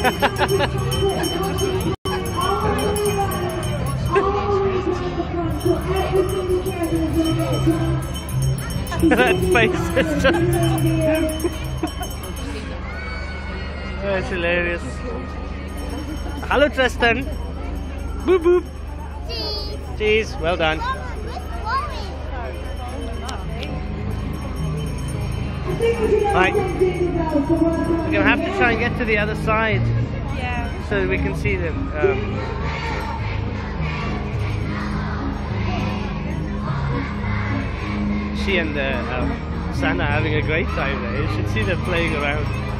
That face is just... That's hilarious. Hello Tristan. Boop boop. Cheese. Well done. Right. We're gonna have to try and get to the other side. Yeah. So we can see them. She and Sana are having a great time there. You should see them playing around.